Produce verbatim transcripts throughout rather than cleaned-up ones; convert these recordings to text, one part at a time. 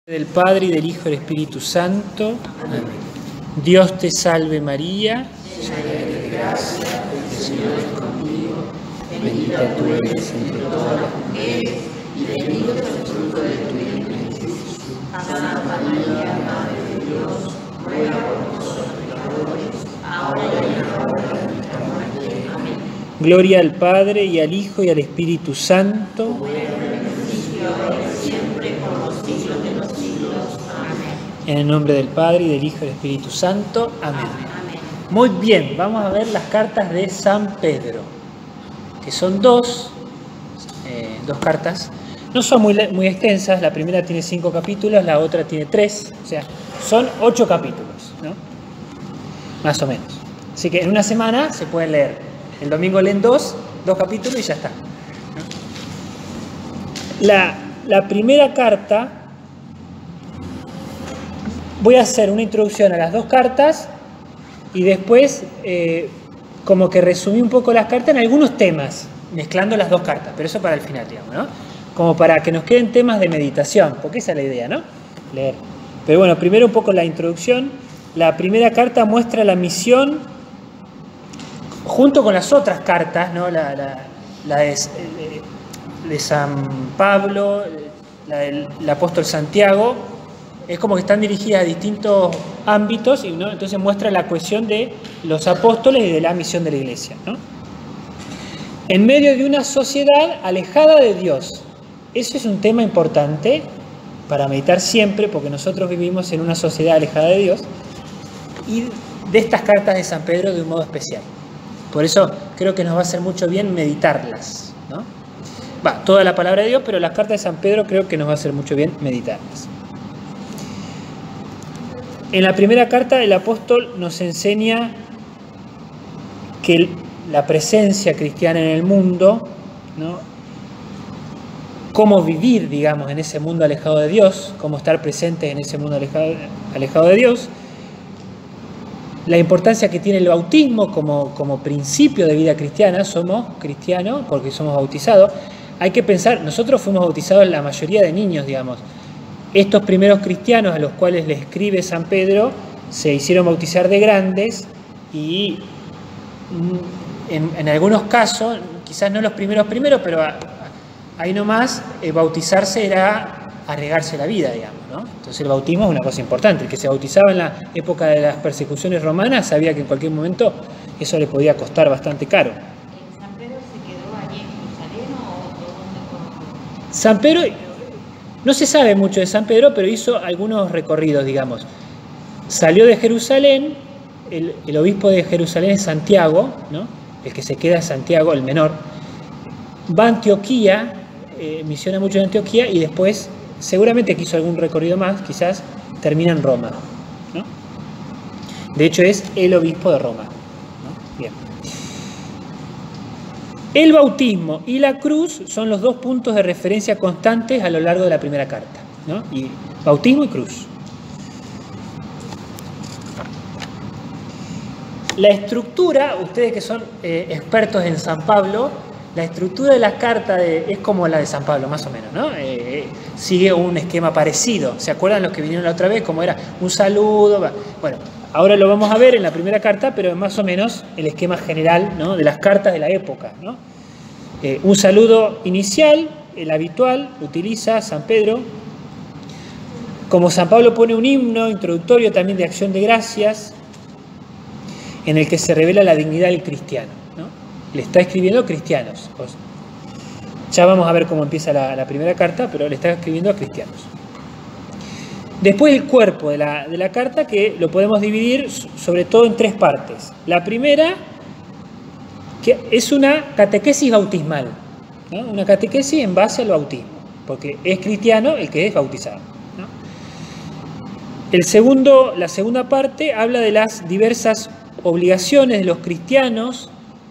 Del Padre, y del Hijo, y del Espíritu Santo. Amén. Dios te salve María, llena eres de gracia, el Señor es contigo, bendita tú eres entre todas las mujeres, y bendito es el fruto de tu vientre Jesús. Santa María, Madre de Dios, ruega por nosotros pecadores, ahora y en la hora de nuestra muerte. Amén. Gloria al Padre, y al Hijo, y al Espíritu Santo. En el nombre del Padre, y del Hijo, y del Espíritu Santo. Amén. Amén. Muy bien, vamos a ver las cartas de San Pedro, que son dos, eh, dos cartas. No son muy, muy extensas, la primera tiene cinco capítulos, la otra tiene tres, o sea, son ocho capítulos, ¿no? Más o menos. Así que en una semana se pueden leer. El domingo leen dos, dos capítulos y ya está, ¿no? La, la primera carta... Voy a hacer una introducción a las dos cartas y después eh, como que resumí un poco las cartas en algunos temas, mezclando las dos cartas, pero eso para el final, digamos, ¿no? Como para que nos queden temas de meditación, porque esa es la idea, ¿no? Leer. Pero bueno, primero un poco la introducción. La primera carta muestra la misión junto con las otras cartas, ¿no? La, la, la de, de San Pablo, la del el apóstol Santiago. Es como que están dirigidas a distintos ámbitos, y ¿no? Entonces muestra la cohesión de los apóstoles y de la misión de la iglesia, ¿no? En medio de una sociedad alejada de Dios. Eso es un tema importante para meditar siempre, porque nosotros vivimos en una sociedad alejada de Dios, y de estas cartas de San Pedro de un modo especial. Por eso creo que nos va a hacer mucho bien meditarlas, ¿no? Va, toda la palabra de Dios, pero las cartas de San Pedro creo que nos va a hacer mucho bien meditarlas. En la primera carta el apóstol nos enseña que la presencia cristiana en el mundo, ¿no? Cómo vivir, digamos, en ese mundo alejado de Dios, cómo estar presentes en ese mundo alejado, alejado de Dios, la importancia que tiene el bautismo como, como principio de vida cristiana. Somos cristianos porque somos bautizados. Hay que pensar, nosotros fuimos bautizados la mayoría de niños, digamos. Estos primeros cristianos a los cuales le escribe San Pedro se hicieron bautizar de grandes y en, en algunos casos, quizás no los primeros primeros, pero ahí nomás eh, bautizarse era arriesgarse la vida, digamos, ¿no? Entonces el bautismo es una cosa importante. El que se bautizaba en la época de las persecuciones romanas sabía que en cualquier momento eso le podía costar bastante caro. ¿San Pedro se quedó allí en Jerusalén o dónde? San Pedro... No se sabe mucho de San Pedro, pero hizo algunos recorridos, digamos. Salió de Jerusalén, el, el obispo de Jerusalén es Santiago, ¿no? El que se queda es Santiago, el menor. Va a Antioquía, eh, misiona mucho en Antioquía, y después, seguramente que hizo algún recorrido más, quizás termina en Roma, ¿no? De hecho es el obispo de Roma, ¿no? Bien. El bautismo y la cruz son los dos puntos de referencia constantes a lo largo de la primera carta, ¿no? Y bautismo y cruz. La estructura, ustedes que son eh, expertos en San Pablo, la estructura de la carta de, es como la de San Pablo, más o menos, ¿no? Eh, sigue un esquema parecido. ¿Se acuerdan los que vinieron la otra vez? Como era un saludo. Bueno, ahora lo vamos a ver en la primera carta, pero es más o menos el esquema general, ¿no? De las cartas de la época, ¿no? Eh, un saludo inicial, el habitual, lo utiliza San Pedro. Como San Pablo pone un himno introductorio también de acción de gracias, en el que se revela la dignidad del cristiano, ¿no? Le está escribiendo a cristianos. Ya vamos a ver cómo empieza la, la primera carta, pero le está escribiendo a cristianos. Después el cuerpo de la, de la carta, que lo podemos dividir sobre todo en tres partes. La primera, que es una catequesis bautismal, ¿no? Una catequesis en base al bautismo, porque es cristiano el que es bautizado, ¿no? El segundo, la segunda parte habla de las diversas obligaciones de los cristianos.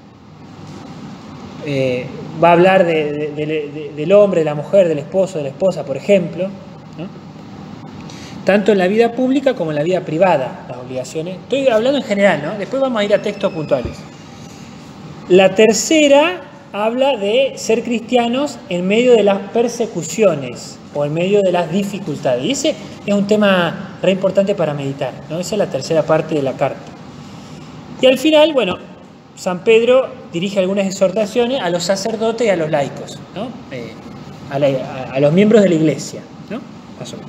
Eh, va a hablar de, de, de, de, del hombre, de la mujer, del esposo, de la esposa, por ejemplo, ¿no? Tanto en la vida pública como en la vida privada, las obligaciones. Estoy hablando en general, ¿no? Después vamos a ir a textos puntuales. La tercera habla de ser cristianos en medio de las persecuciones, o en medio de las dificultades. Y ese es un tema re importante para meditar, ¿no? Esa es la tercera parte de la carta. Y al final, bueno, San Pedro dirige algunas exhortaciones a los sacerdotes y a los laicos, ¿no? Eh, a, la, a, a los miembros de la iglesia, ¿no? Más o menos.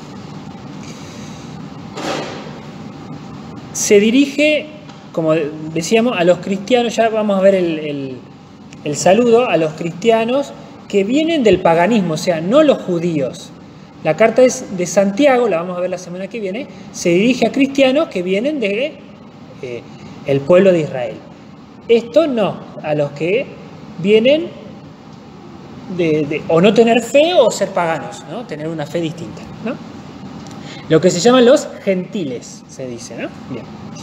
Se dirige, como decíamos, a los cristianos, ya vamos a ver el, el, el saludo, a los cristianos que vienen del paganismo, o sea, no los judíos. La carta es de Santiago, la vamos a ver la semana que viene, se dirige a cristianos que vienen de eh, el pueblo de Israel. Esto no, a los que vienen de, de o no tener fe o ser paganos, ¿no? Tener una fe distinta, ¿no? Lo que se llaman los gentiles, se dice, ¿no? Bien.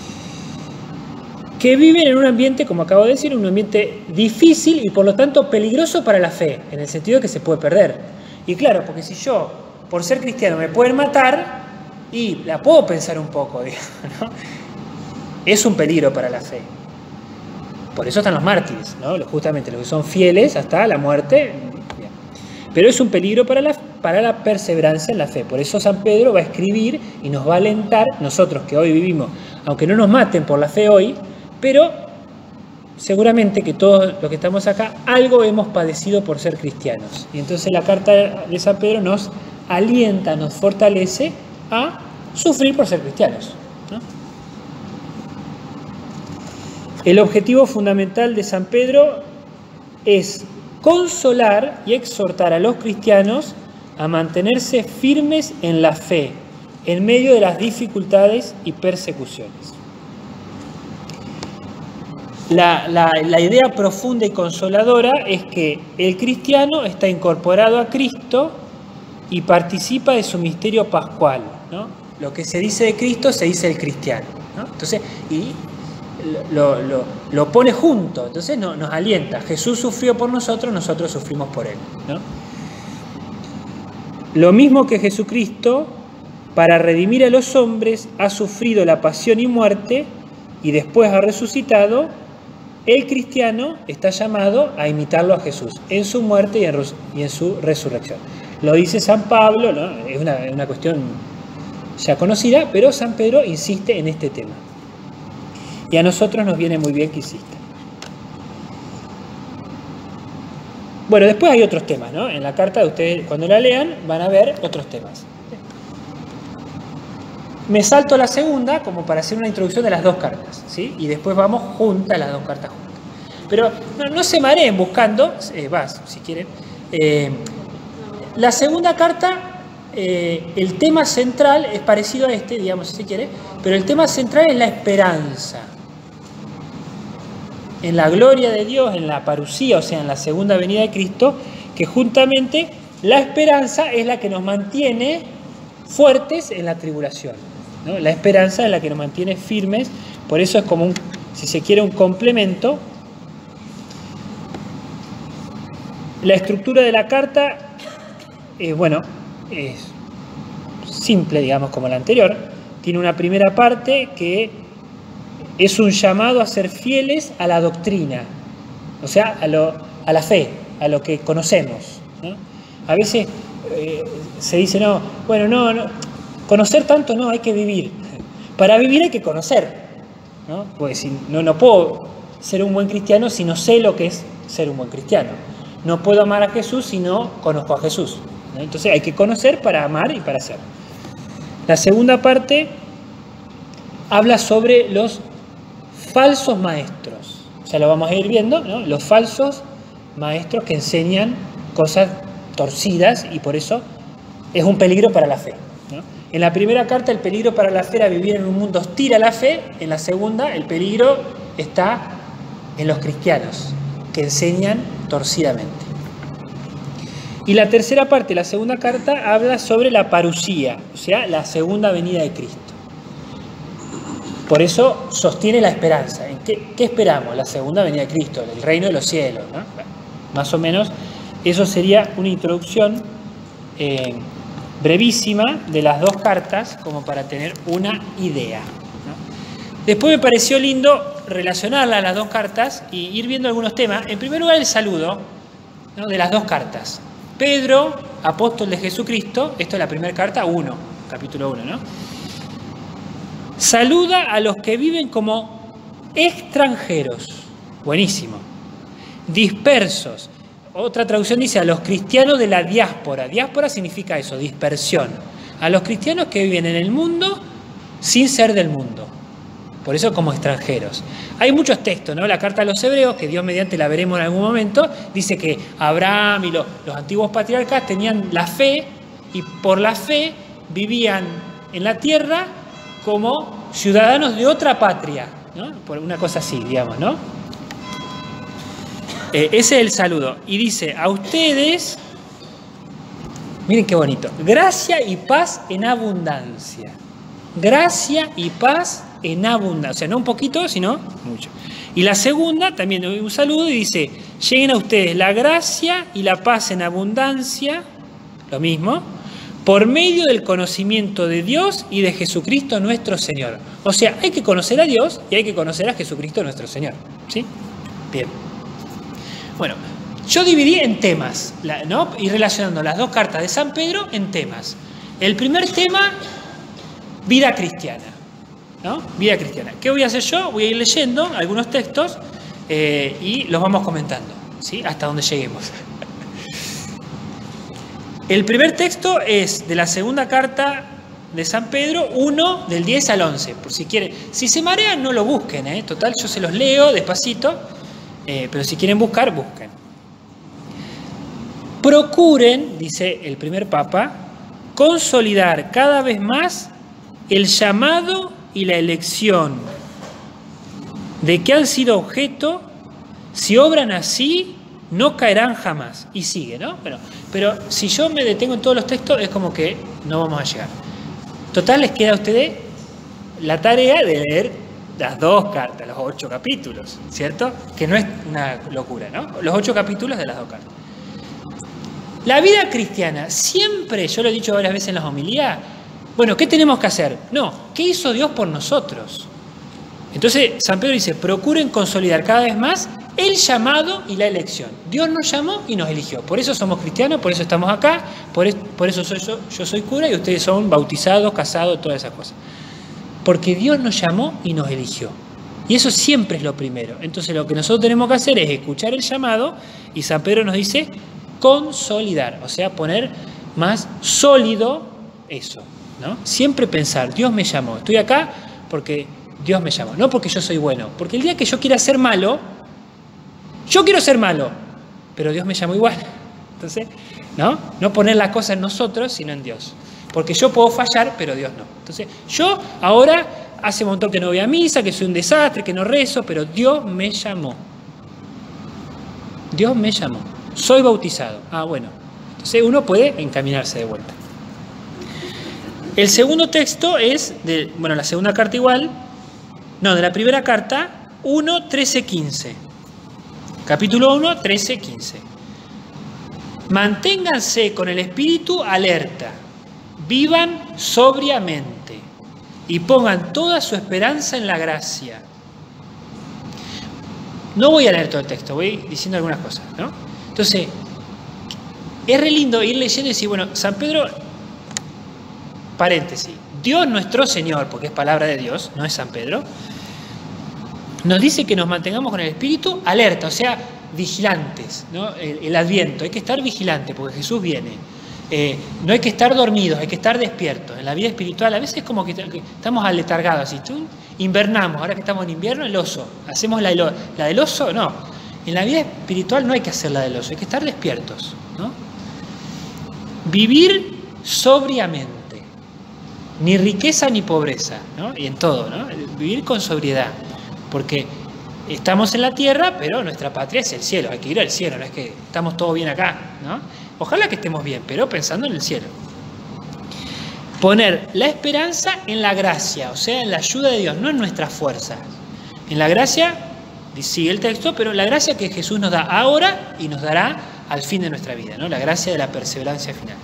Que viven en un ambiente, como acabo de decir, un ambiente difícil y por lo tanto peligroso para la fe, en el sentido de que se puede perder. Y claro, porque si yo, por ser cristiano, me pueden matar, y la puedo pensar un poco, digamos, ¿no? Es un peligro para la fe. Por eso están los mártires, ¿no? Justamente los que son fieles hasta la muerte. Bien. Pero es un peligro para la, para la perseverancia en la fe. Por eso San Pedro va a escribir y nos va a alentar, nosotros que hoy vivimos, aunque no nos maten por la fe hoy, pero seguramente que todos los que estamos acá, algo hemos padecido por ser cristianos. Y entonces la carta de San Pedro nos alienta, nos fortalece a sufrir por ser cristianos, ¿no? El objetivo fundamental de San Pedro es consolar y exhortar a los cristianos a mantenerse firmes en la fe, en medio de las dificultades y persecuciones. La, la, la idea profunda y consoladora es que el cristiano está incorporado a Cristo y participa de su misterio pascual, ¿no? Lo que se dice de Cristo se dice del cristiano, ¿no? Entonces, y lo, lo, lo pone junto, entonces no, nos alienta. Jesús sufrió por nosotros, nosotros sufrimos por Él, ¿no? Lo mismo que Jesucristo, para redimir a los hombres, ha sufrido la pasión y muerte y después ha resucitado. El cristiano está llamado a imitarlo a Jesús en su muerte y en, y en su resurrección. Lo dice San Pablo, ¿no? Es una, una cuestión ya conocida, pero San Pedro insiste en este tema. Y a nosotros nos viene muy bien que insista. Bueno, después hay otros temas, ¿no? En la carta de ustedes, cuando la lean, van a ver otros temas. Me salto la segunda como para hacer una introducción de las dos cartas, ¿sí? Y después vamos juntas, las dos cartas juntas. Pero no, no se mareen buscando, eh, vas, si quieren. Eh, la segunda carta, eh, el tema central es parecido a este, digamos, si se quiere, pero el tema central es la esperanza. En la gloria de Dios, en la parusía, o sea, en la segunda venida de Cristo, que juntamente la esperanza es la que nos mantiene fuertes en la tribulación, ¿no? La esperanza es la que nos mantiene firmes, por eso es como, un, si se quiere, un complemento. La estructura de la carta, eh, bueno, es simple, digamos, como la anterior. Tiene una primera parte que es un llamado a ser fieles a la doctrina, o sea, a, lo, a la fe, a lo que conocemos, ¿no? A veces eh, se dice, no, bueno, no, no, conocer tanto no, hay que vivir. Para vivir hay que conocer, ¿no? Pues si, no, no puedo ser un buen cristiano si no sé lo que es ser un buen cristiano. No puedo amar a Jesús si no conozco a Jesús, ¿no? Entonces hay que conocer para amar y para ser. La segunda parte habla sobre los falsos maestros. Ya lo vamos a ir viendo, ¿no? Los falsos maestros que enseñan cosas torcidas y por eso es un peligro para la fe, ¿no? En la primera carta el peligro para la fe era vivir en un mundo hostil a la fe. En la segunda el peligro está en los cristianos que enseñan torcidamente. Y la tercera parte, la segunda carta, habla sobre la parusía, o sea, la segunda venida de Cristo. Por eso sostiene la esperanza. ¿En qué, qué esperamos? La segunda venida de Cristo, el reino de los cielos, ¿no? Bueno, más o menos, eso sería una introducción eh, brevísima de las dos cartas, como para tener una idea, ¿no? Después me pareció lindo relacionarlas a las dos cartas y ir viendo algunos temas. En primer lugar, el saludo, ¿no? De las dos cartas. Pedro apóstol de Jesucristo, esto es la primera carta, uno, capítulo uno, ¿no? Saluda a los que viven como extranjeros, buenísimo, dispersos. Otra traducción dice a los cristianos de la diáspora. Diáspora significa eso, dispersión. A los cristianos que viven en el mundo sin ser del mundo. Por eso como extranjeros. Hay muchos textos, ¿no? La carta a los hebreos, que Dios mediante la veremos en algún momento, dice que Abraham y los, los antiguos patriarcas tenían la fe y por la fe vivían en la tierra como ciudadanos de otra patria, ¿no? Por una cosa así, digamos, ¿no? Eh, ese es el saludo. Y dice, a ustedes, miren qué bonito, gracia y paz en abundancia. Gracia y paz en abundancia. O sea, no un poquito, sino mucho. Y la segunda, también un saludo y dice, lleguen a ustedes la gracia y la paz en abundancia, lo mismo, por medio del conocimiento de Dios y de Jesucristo nuestro Señor. O sea, hay que conocer a Dios y hay que conocer a Jesucristo nuestro Señor. ¿Sí? Bien. Bueno, yo dividí en temas, ¿no? Y relacionando las dos cartas de San Pedro en temas. El primer tema, vida cristiana, ¿no? Vida cristiana. ¿Qué voy a hacer yo? Voy a ir leyendo algunos textos eh, y los vamos comentando, ¿sí? Hasta donde lleguemos. El primer texto es de la segunda carta de San Pedro, uno del diez al once, por si quieren. Si se marean, no lo busquen, ¿eh? Total, yo se los leo despacito. Eh, pero si quieren buscar, busquen. Procuren, dice el primer Papa, consolidar cada vez más el llamado y la elección de que han sido objeto. Si obran así, no caerán jamás. Y sigue, ¿no? Pero, pero si yo me detengo en todos los textos, es como que no vamos a llegar. Total, les queda a ustedes la tarea de leer las dos cartas, los ocho capítulos, ¿cierto? Que no es una locura, ¿no? Los ocho capítulos de las dos cartas. La vida cristiana, siempre, yo lo he dicho varias veces en las homilías, bueno, ¿qué tenemos que hacer? No, ¿qué hizo Dios por nosotros? Entonces, San Pedro dice, procuren consolidar cada vez más el llamado y la elección. Dios nos llamó y nos eligió. Por eso somos cristianos, por eso estamos acá, por, es, por eso soy yo, yo soy cura y ustedes son bautizados, casados, todas esas cosas. Porque Dios nos llamó y nos eligió. Y eso siempre es lo primero. Entonces lo que nosotros tenemos que hacer es escuchar el llamado y San Pedro nos dice consolidar, o sea, poner más sólido eso, ¿no? Siempre pensar, Dios me llamó, estoy acá porque Dios me llamó, no porque yo soy bueno, porque el día que yo quiera ser malo, yo quiero ser malo, pero Dios me llamó igual. Entonces, ¿no? No poner la cosa en nosotros, sino en Dios. Porque yo puedo fallar, pero Dios no. Entonces, yo ahora hace un montón que no voy a misa, que soy un desastre, que no rezo, pero Dios me llamó. Dios me llamó. Soy bautizado. Ah, bueno. Entonces uno puede encaminarse de vuelta. El segundo texto es, de, bueno, la segunda carta igual, no, de la primera carta, uno, trece, quince. Capítulo uno, trece, quince. Manténganse con el espíritu alerta. Vivan sobriamente y pongan toda su esperanza en la gracia. No voy a leer todo el texto, voy diciendo algunas cosas, ¿no? Entonces, es re lindo ir leyendo y decir, bueno, San Pedro, paréntesis, Dios nuestro Señor, porque es palabra de Dios, no es San Pedro, nos dice que nos mantengamos con el espíritu alerta, o sea, vigilantes, ¿no? El, el adviento, hay que estar vigilante porque Jesús viene. Eh, no hay que estar dormidos, hay que estar despiertos. En la vida espiritual a veces es como que, que estamos aletargados, así, ¡tum! Invernamos, ahora que estamos en invierno, el oso. ¿Hacemos la, la del oso? No. En la vida espiritual no hay que hacer la del oso, hay que estar despiertos, ¿no? Vivir sobriamente, ni riqueza ni pobreza, ¿no? Y en todo, ¿no? Vivir con sobriedad, porque estamos en la tierra, pero nuestra patria es el cielo, hay que ir al cielo, no es que estamos todos bien acá, ¿no? Ojalá que estemos bien, pero pensando en el cielo. Poner la esperanza en la gracia, o sea, en la ayuda de Dios, no en nuestras fuerzas. En la gracia, sigue el texto, pero la gracia que Jesús nos da ahora y nos dará al fin de nuestra vida, ¿no? La gracia de la perseverancia final.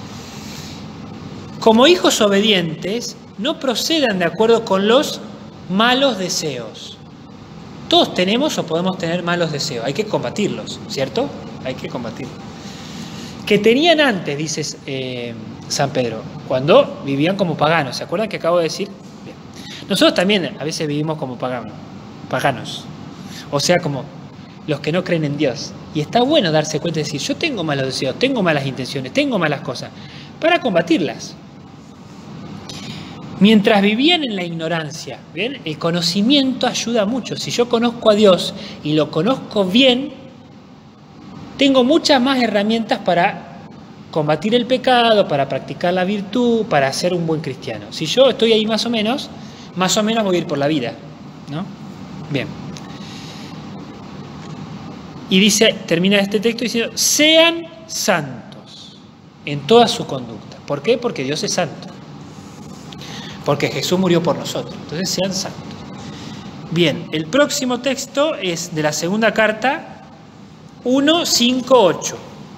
Como hijos obedientes, no procedan de acuerdo con los malos deseos. Todos tenemos o podemos tener malos deseos, hay que combatirlos, ¿cierto? Hay que combatirlos. que tenían antes, dice eh, San Pedro, cuando vivían como paganos. ¿Se acuerdan que acabo de decir? Bien. Nosotros también a veces vivimos como paganos, paganos, o sea, como los que no creen en Dios. Y está bueno darse cuenta y decir, yo tengo malos deseos, tengo malas intenciones, tengo malas cosas, para combatirlas. Mientras vivían en la ignorancia, ¿bien? El conocimiento ayuda mucho. Si yo conozco a Dios y lo conozco bien, tengo muchas más herramientas para combatir el pecado, para practicar la virtud, para ser un buen cristiano. Si yo estoy ahí más o menos, más o menos voy a ir por la vida, ¿no? Bien. Y dice, termina este texto diciendo, sean santos en toda su conducta. ¿Por qué? Porque Dios es santo. Porque Jesús murió por nosotros. Entonces sean santos. Bien, el próximo texto es de la segunda carta, uno, cinco, ocho.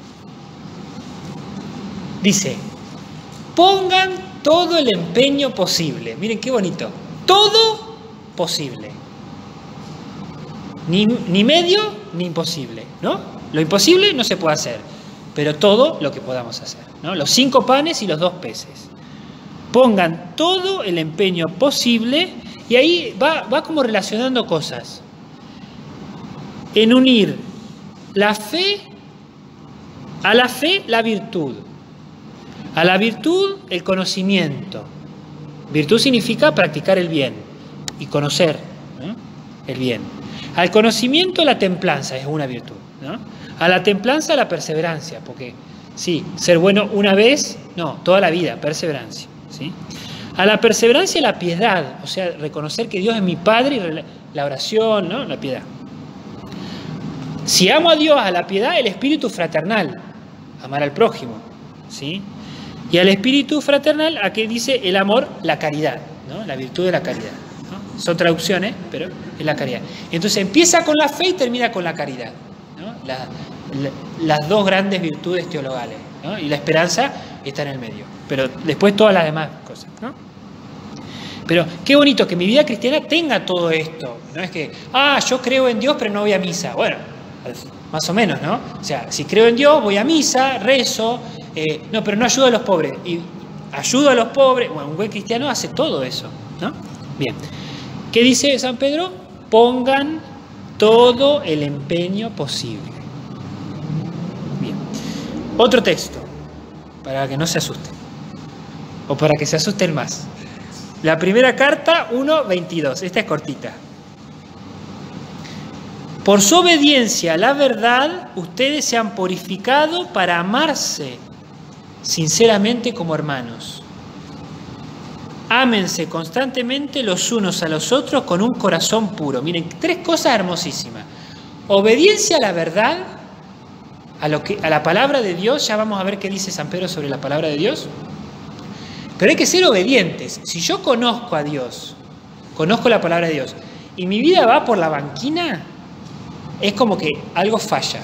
Dice, pongan todo el empeño posible. Miren qué bonito. Todo posible. Ni, ni medio ni imposible, ¿no? Lo imposible no se puede hacer, pero todo lo que podamos hacer, ¿no? Los cinco panes y los dos peces. Pongan todo el empeño posible y ahí va, va como relacionando cosas. En unir la fe, a la fe la virtud, a la virtud el conocimiento. Virtud significa practicar el bien y conocer, ¿no? El bien. Al conocimiento la templanza es una virtud, ¿no? A la templanza la perseverancia, porque sí, ser bueno una vez, no, toda la vida, perseverancia, ¿sí? A la perseverancia la piedad, o sea, reconocer que Dios es mi Padre y la oración, ¿no? La piedad. Si amo a Dios, a la piedad, el espíritu fraternal, amar al prójimo, ¿sí? Y al espíritu fraternal, ¿a qué dice el amor? La caridad, ¿no? La virtud de la caridad. Son traducciones, pero es la caridad. Entonces empieza con la fe y termina con la caridad, ¿no? La, la, las dos grandes virtudes teologales, ¿no? Y la esperanza está en el medio. Pero después todas las demás cosas, ¿no? Pero qué bonito que mi vida cristiana tenga todo esto. No es que, ah, yo creo en Dios pero no voy a misa. Bueno, más o menos, ¿no? O sea, si creo en Dios, voy a misa, rezo, eh, no, pero no ayudo a los pobres. Y ayudo a los pobres. Bueno, un buen cristiano hace todo eso, ¿no? Bien. ¿Qué dice San Pedro? Pongan todo el empeño posible. Bien. Otro texto, para que no se asusten, o para que se asusten más. La primera carta, uno veintidós. Esta es cortita. Por su obediencia a la verdad, ustedes se han purificado para amarse sinceramente como hermanos. Ámense constantemente los unos a los otros con un corazón puro. Miren, tres cosas hermosísimas. Obediencia a la verdad, a, lo que, a la palabra de Dios. Ya vamos a ver qué dice San Pedro sobre la palabra de Dios. Pero hay que ser obedientes. Si yo conozco a Dios, conozco la palabra de Dios, y mi vida va por la banquina, es como que algo falla.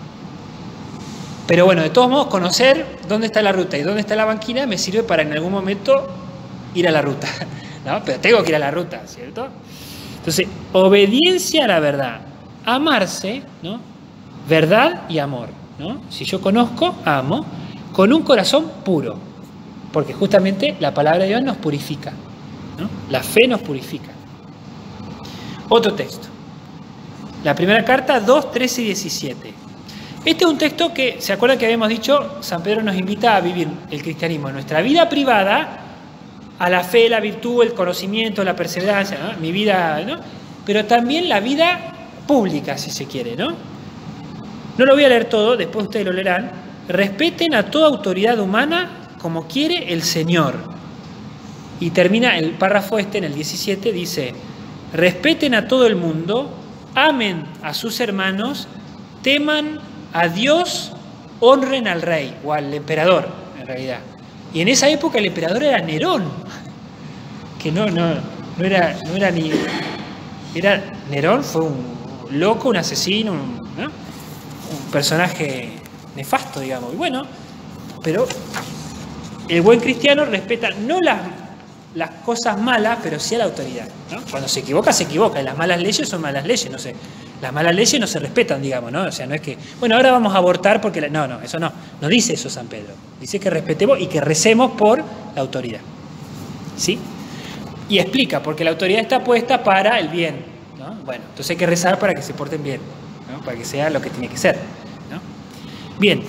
Pero bueno, de todos modos, conocer dónde está la ruta y dónde está la banquina me sirve para en algún momento ir a la ruta, ¿no? Pero tengo que ir a la ruta, ¿cierto? Entonces, obediencia a la verdad, amarse, ¿no? Verdad y amor, ¿no? Si yo conozco, amo, con un corazón puro, porque justamente la palabra de Dios nos purifica, ¿no? La fe nos purifica. Otro texto, la primera carta, dos, trece y diecisiete. Este es un texto que, ¿se acuerdan que habíamos dicho? San Pedro nos invita a vivir el cristianismo en nuestra vida privada, a la fe, la virtud, el conocimiento, la perseverancia, ¿no? Mi vida, ¿no? Pero también la vida pública, si se quiere, ¿no? No lo voy a leer todo, después ustedes lo leerán. Respeten a toda autoridad humana como quiere el Señor. Y termina el párrafo este en el diecisiete, dice, respeten a todo el mundo, amen a sus hermanos, teman a Dios, honren al rey, o al emperador, en realidad. Y en esa época el emperador era Nerón, que no, no, no, era, no era ni... Era, Nerón fue un loco, un asesino, un, ¿no? un personaje nefasto, digamos. Y bueno, pero el buen cristiano respeta no las las cosas malas, pero sí a la autoridad, ¿no? Cuando se equivoca, se equivoca, y las malas leyes son malas leyes, no sé. Las malas leyes no se respetan, digamos, ¿no? O sea, no es que, bueno, ahora vamos a abortar porque... La... No, no, eso no. No dice eso San Pedro. Dice que respetemos y que recemos por la autoridad. ¿Sí? Y explica, porque la autoridad está puesta para el bien, ¿no? Bueno, entonces hay que rezar para que se porten bien, ¿no? Para que sea lo que tiene que ser, ¿no? Bien.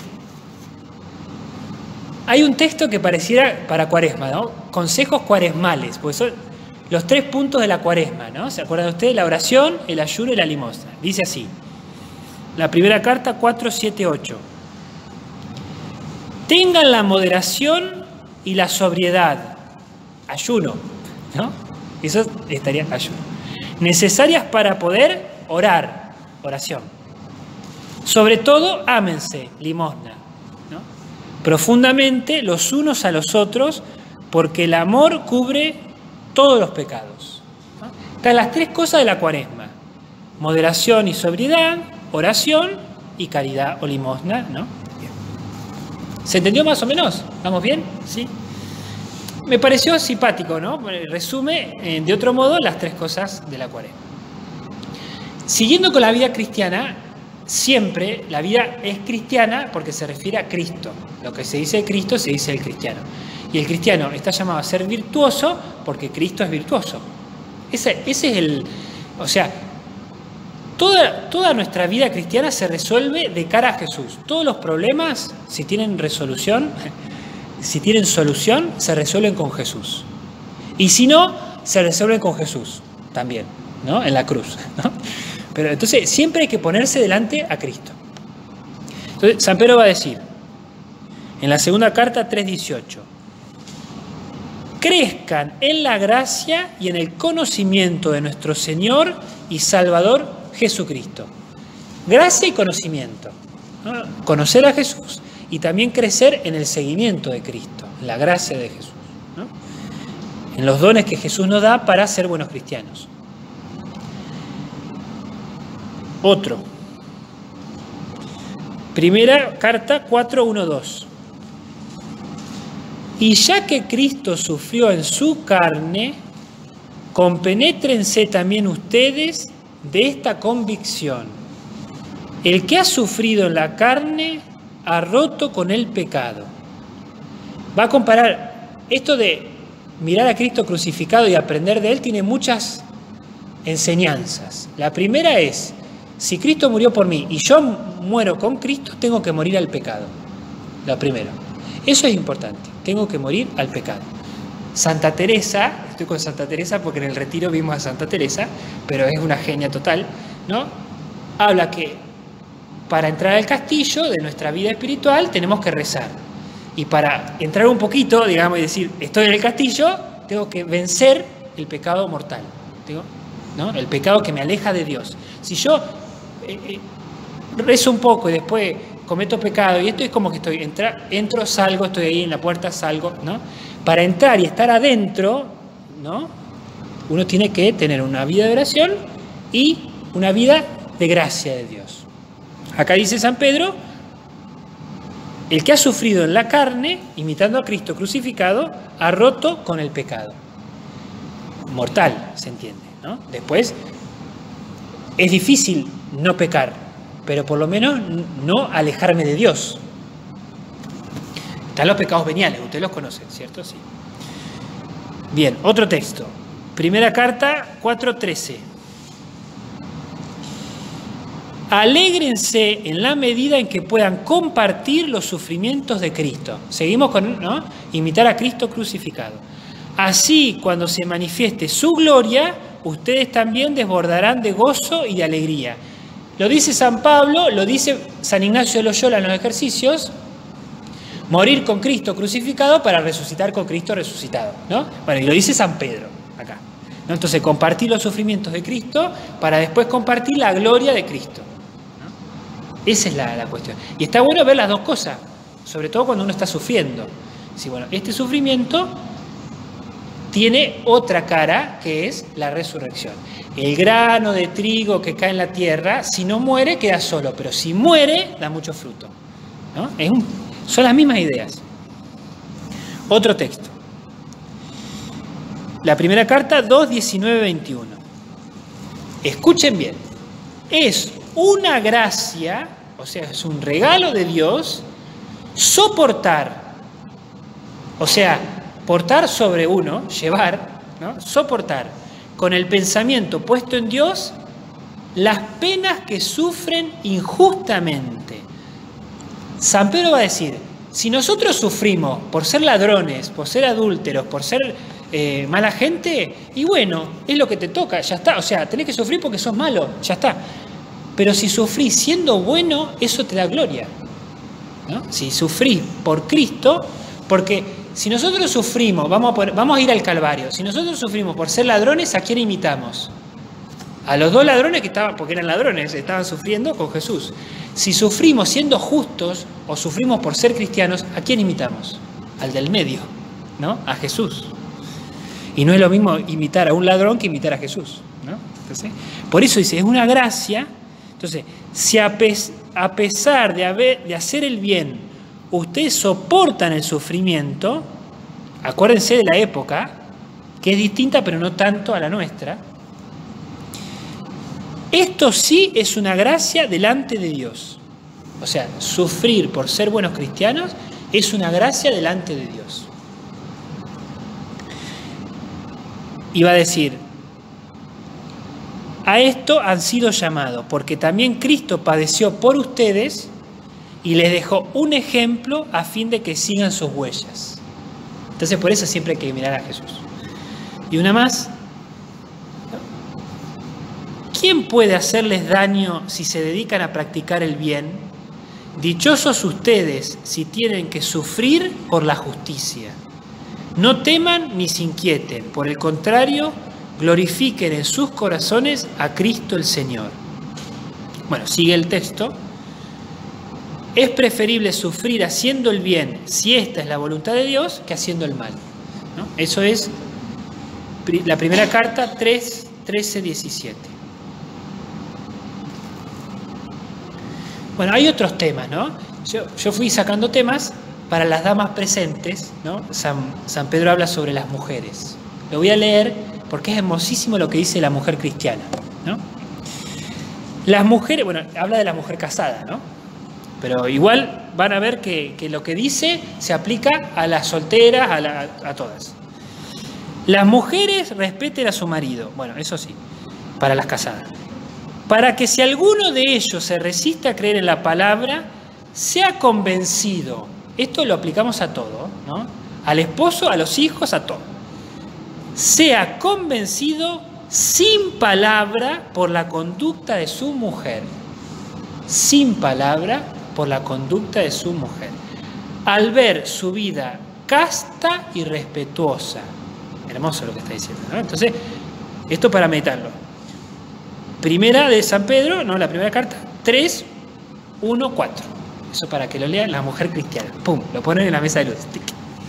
Hay un texto que pareciera para Cuaresma, ¿no? Consejos cuaresmales, porque son los tres puntos de la Cuaresma, ¿no? ¿Se acuerdan ustedes? La oración, el ayuno y la limosna. Dice así. La primera carta, cuatro, siete, ocho. Tengan la moderación y la sobriedad. Ayuno, ¿no? Eso estaría ayuno. Necesarias para poder orar. Oración. Sobre todo, ámense. Limosna. ¿No? Profundamente los unos a los otros, porque el amor cubre todos los pecados, ¿no? Están las tres cosas de la Cuaresma: moderación y sobriedad, oración y caridad o limosna, ¿no? Bien. ¿Se entendió más o menos? ¿Estamos bien? ¿Sí? Me pareció simpático, ¿no? Resume eh, de otro modo las tres cosas de la Cuaresma. Siguiendo con la vida cristiana, siempre la vida es cristiana porque se refiere a Cristo. Lo que se dice de Cristo se dice del cristiano. Y el cristiano está llamado a ser virtuoso porque Cristo es virtuoso. Ese, ese es el... O sea, toda, toda nuestra vida cristiana se resuelve de cara a Jesús. Todos los problemas, si tienen resolución, si tienen solución, se resuelven con Jesús. Y si no, se resuelven con Jesús también, ¿no? En la cruz, ¿no? Pero entonces siempre hay que ponerse delante a Cristo. Entonces San Pedro va a decir, en la segunda carta tres dieciocho, crezcan en la gracia y en el conocimiento de nuestro Señor y Salvador Jesucristo. Gracia y conocimiento, ¿no? Conocer a Jesús y también crecer en el seguimiento de Cristo, en la gracia de Jesús, ¿no? En los dones que Jesús nos da para ser buenos cristianos. Otro. Primera carta cuatro uno dos. Y ya que Cristo sufrió en su carne, compenétrense también ustedes de esta convicción. El que ha sufrido en la carne ha roto con el pecado. Va a comparar esto de mirar a Cristo crucificado y aprender de él, tiene muchas enseñanzas. La primera es, si Cristo murió por mí y yo muero con Cristo, tengo que morir al pecado. Lo primero. Eso es importante. Tengo que morir al pecado. Santa Teresa, estoy con Santa Teresa porque en el retiro vimos a Santa Teresa, pero es una genia total, ¿no? Habla que para entrar al castillo de nuestra vida espiritual tenemos que rezar. Y para entrar un poquito, digamos, y decir, estoy en el castillo, tengo que vencer el pecado mortal, ¿digo? ¿No? El pecado que me aleja de Dios. Si yo eh, eh, rezo un poco y después cometo pecado, y esto es como que estoy, entra, entro, salgo, estoy ahí en la puerta, salgo, ¿no? Para entrar y estar adentro, ¿no? Uno tiene que tener una vida de oración y una vida de gracia de Dios. Acá dice San Pedro, el que ha sufrido en la carne, imitando a Cristo crucificado, ha roto con el pecado. Mortal, se entiende, ¿no? Después, es difícil no pecar, pero por lo menos no alejarme de Dios. Están los pecados veniales, ustedes los conocen, ¿cierto? Sí. Bien, otro texto. Primera carta, cuatro trece. Alégrense en la medida en que puedan compartir los sufrimientos de Cristo. Seguimos con, ¿no? Imitar a Cristo crucificado. Así, cuando se manifieste su gloria, ustedes también desbordarán de gozo y de alegría. Lo dice San Pablo, lo dice San Ignacio de Loyola en los ejercicios. Morir con Cristo crucificado para resucitar con Cristo resucitado, ¿no? Bueno, y lo dice San Pedro acá, ¿no? Entonces, compartir los sufrimientos de Cristo para después compartir la gloria de Cristo, ¿no? Esa es la, la cuestión. Y está bueno ver las dos cosas, sobre todo cuando uno está sufriendo. Sí, bueno, este sufrimiento tiene otra cara que es la resurrección. El grano de trigo que cae en la tierra, si no muere, queda solo, pero si muere, da mucho fruto, ¿no? Es un, son las mismas ideas. Otro texto. La primera carta, dos, diecinueve, veintiuno. Escuchen bien. Es una gracia, o sea, es un regalo de Dios, soportar, o sea, portar sobre uno, llevar, ¿no? Soportar con el pensamiento puesto en Dios las penas que sufren injustamente. San Pedro va a decir, si nosotros sufrimos por ser ladrones, por ser adúlteros, por ser eh, mala gente, y bueno, es lo que te toca, ya está. O sea, tenés que sufrir porque sos malo, ya está. Pero si sufrís siendo bueno, eso te da gloria, ¿no? Si sufrís por Cristo, porque si nosotros sufrimos, vamos a, poner, vamos a ir al Calvario, si nosotros sufrimos por ser ladrones, ¿a quién imitamos? A los dos ladrones que estaban, porque eran ladrones, estaban sufriendo con Jesús. Si sufrimos siendo justos o sufrimos por ser cristianos, ¿a quién imitamos? Al del medio, ¿no? A Jesús. Y no es lo mismo imitar a un ladrón que imitar a Jesús, ¿no? Entonces, por eso dice, es una gracia. Entonces, si a, pes a pesar de, haber, de hacer el bien, ustedes soportan el sufrimiento, acuérdense de la época, que es distinta pero no tanto a la nuestra, esto sí es una gracia delante de Dios. O sea, sufrir por ser buenos cristianos es una gracia delante de Dios. Y va a decir, a esto han sido llamados, porque también Cristo padeció por ustedes y les dejó un ejemplo a fin de que sigan sus huellas. Entonces, por eso siempre hay que mirar a Jesús. Y una más. ¿Quién puede hacerles daño si se dedican a practicar el bien? Dichosos ustedes si tienen que sufrir por la justicia. No teman ni se inquieten, por el contrario, glorifiquen en sus corazones a Cristo el Señor. Bueno, sigue el texto. Es preferible sufrir haciendo el bien, si esta es la voluntad de Dios, que haciendo el mal, ¿no? Eso es la primera carta, tres, trece, diecisiete. Bueno, hay otros temas, ¿no? Yo, yo fui sacando temas para las damas presentes, ¿no? San, San Pedro habla sobre las mujeres. Lo voy a leer porque es hermosísimo lo que dice la mujer cristiana, ¿no? Las mujeres, bueno, habla de la mujer casada, ¿no? Pero igual van a ver que, que lo que dice se aplica a las solteras, a, la, a todas. Las mujeres respeten a su marido. Bueno, eso sí, para las casadas. Para que si alguno de ellos se resiste a creer en la palabra, sea convencido. Esto lo aplicamos a todo, ¿no? Al esposo, a los hijos, a todo. Sea convencido sin palabra por la conducta de su mujer. Sin palabra por la conducta de su mujer. Al ver su vida casta y respetuosa. Hermoso lo que está diciendo, ¿no? Entonces, esto para meditarlo. Primera de San Pedro, no, la primera carta, tres, uno, cuatro. Eso para que lo lean la mujer cristiana. Pum, lo ponen en la mesa de luz. Tic.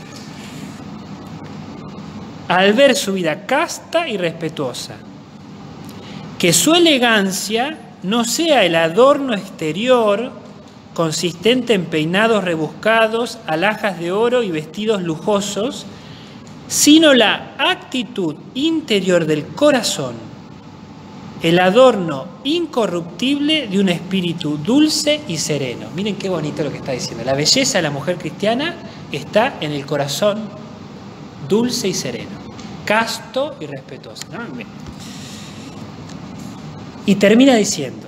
Al ver su vida casta y respetuosa, que su elegancia no sea el adorno exterior consistente en peinados rebuscados, alhajas de oro y vestidos lujosos, sino la actitud interior del corazón, el adorno incorruptible de un espíritu dulce y sereno. Miren qué bonito lo que está diciendo. La belleza de la mujer cristiana está en el corazón dulce y sereno, casto y respetuoso, ¿no? Y termina diciendo,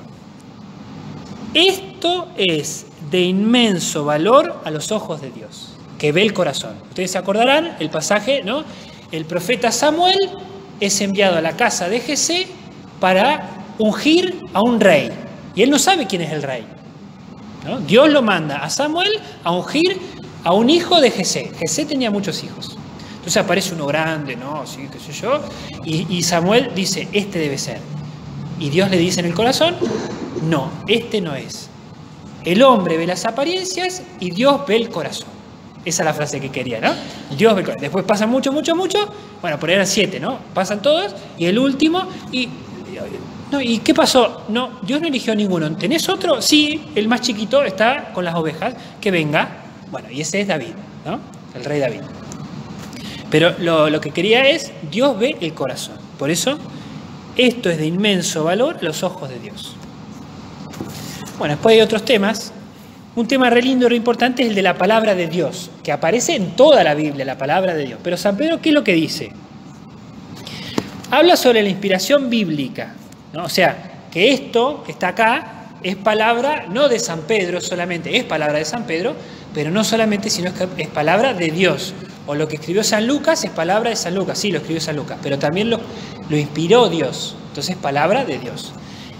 esto es de inmenso valor a los ojos de Dios, que ve el corazón. Ustedes se acordarán, el pasaje, ¿no? El profeta Samuel es enviado a la casa de Jesé para ungir a un rey. Y él no sabe quién es el rey, ¿no? Dios lo manda a Samuel a ungir a un hijo de Jesé. Jesé tenía muchos hijos. Entonces aparece uno grande, ¿no? Sí, qué sé yo. Y, y Samuel dice, este debe ser. Y Dios le dice en el corazón, no, este no es. El hombre ve las apariencias y Dios ve el corazón. Esa es la frase que quería, ¿no? Dios ve el corazón. Después pasan mucho, mucho, mucho. Bueno, por ahí eran siete, ¿no? Pasan todos. Y el último, y... No, ¿y qué pasó? No, Dios no eligió a ninguno. ¿Tenés otro? Sí, el más chiquito está con las ovejas. Que venga. Bueno, y ese es David, ¿no? El rey David. Pero lo, lo que quería es, Dios ve el corazón. Por eso, esto es de inmenso valor a los ojos de Dios. Bueno, después hay otros temas. Un tema re lindo, re importante es el de la palabra de Dios, que aparece en toda la Biblia, la palabra de Dios. Pero San Pedro, ¿qué es lo que dice? Habla sobre la inspiración bíblica, ¿no? O sea, que esto que está acá es palabra no de San Pedro solamente, es palabra de San Pedro, pero no solamente, sino que es palabra de Dios. O lo que escribió San Lucas es palabra de San Lucas, sí, lo escribió San Lucas, pero también lo, lo inspiró Dios, entonces es palabra de Dios.